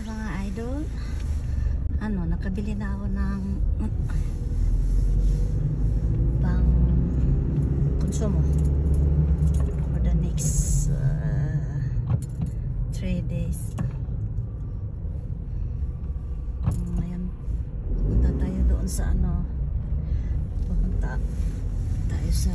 mga idol, nakabili na ako ng pang konsumo for the next 3 days. Ngayon punta tayo doon sa pupunta tayo sa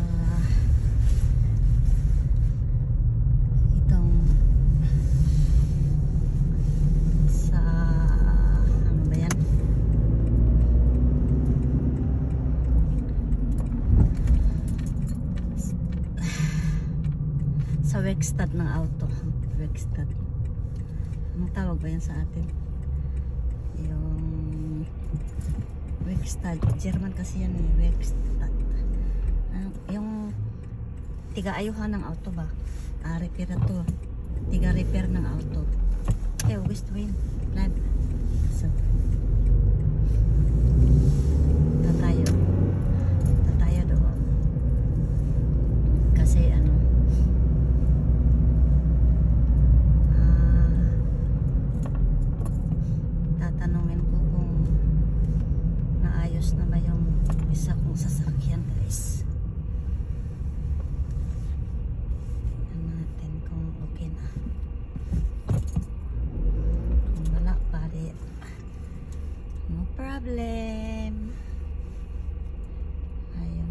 Wexstad ng auto. Wexstad. Anong tawag ba yan sa atin? Yung Wexstad. German kasi yan eh. Wexstad. Yung tiga-ayuhan ng auto ba? Repair to. Tiga-repair ng auto. Okay, August win. Plan. So, tatayo doon. Kasi tatanungin ko kung naayos na ba yung isa kong sasakyan, guys. Tingnan natin kung okay na. Kung wala, pare, no problem. Ayun.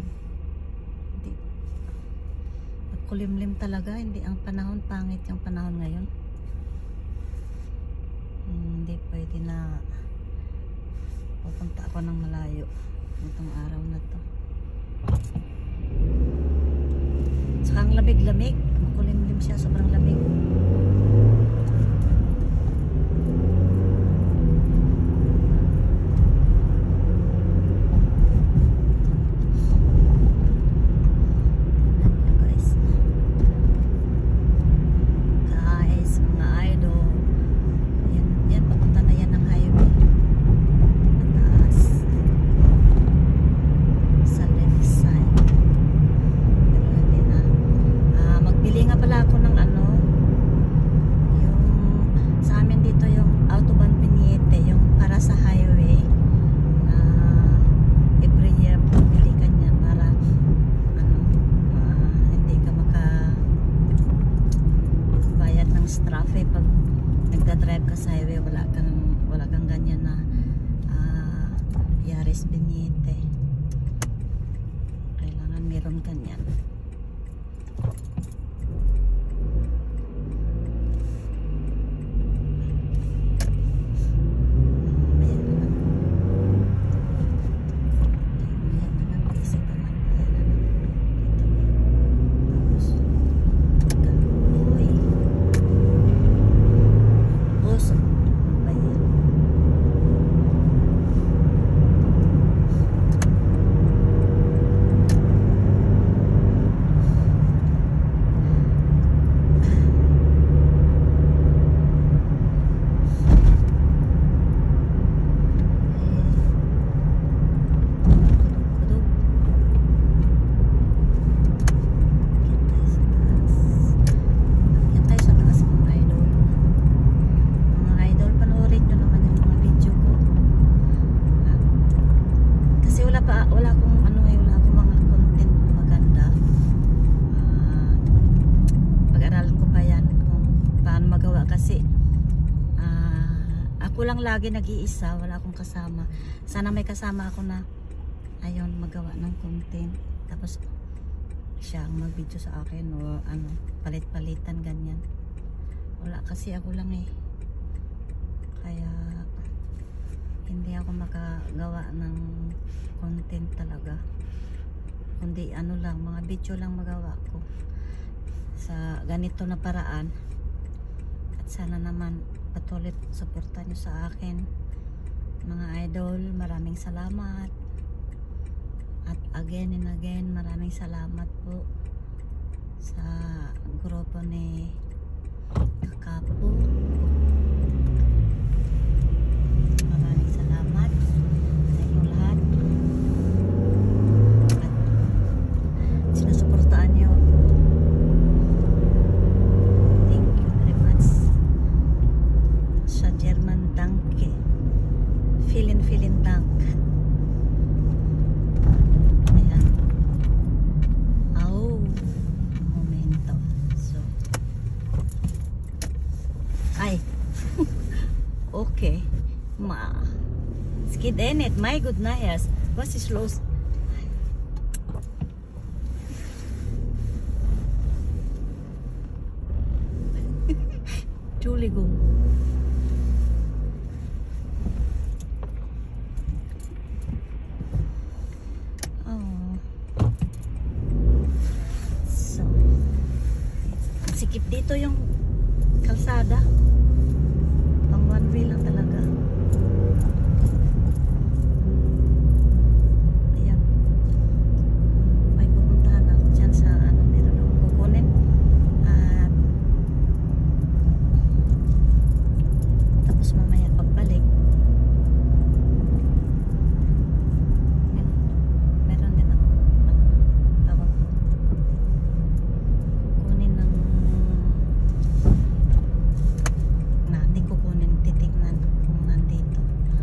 Kulimlim talaga, hindi ang panahon, pangit yung panahon ngayon. Hindi pwede na pupunta ako ng malayo itong araw na to. Saka ang lamig-lamig, makulimlim siya, sobrang lamig. Traffic pag nagda-drive ka sa highway, wala kang ganyan na Yaris Benite. Kailangan meron ganyan. Wala akong mga content maganda. Pag-aralan ko pa yan kung paano magawa kasi ako lang lagi nag-iisa, wala akong kasama. Sana may kasama ako na ayun, magawa ng content, tapos siya ang mag-video sa akin o palit-palitan ganyan. Wala kasi ako lang eh, kaya hindi ako makagawa ng content talaga, kundi lang, mga video lang magawa ko sa ganito na paraan. At sana naman patuloy suporta nyo sa akin, mga idol. Maraming salamat, at again and again maraming salamat po sa grupo ni Kakapo. Maraming salamat sa inyong lahat, at sinusuportaan nyo. Thank you very much sa German Danke. Vielen Dank. Ayan. Oh, momento. So, ay. Okay. Es geht eh nicht. My goodness. Was ist los? Entschuldigung. Oh. So. Sikip dito yung kalsada. Pang one way lang talaga. Ayan. May pupuntahan ako dyan sa ano, meron akong kukunin. At tapos mamaya pagbalik meron din ako ano, tawag ko, kukunin ng hindi kukunin, titignan kung nandito.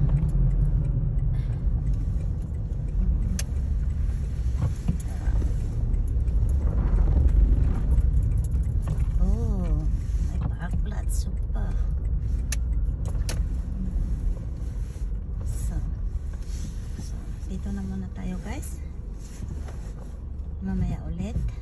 Oh, may paaklat supa. So, dito na muna tayo guys. Mamaya ulit.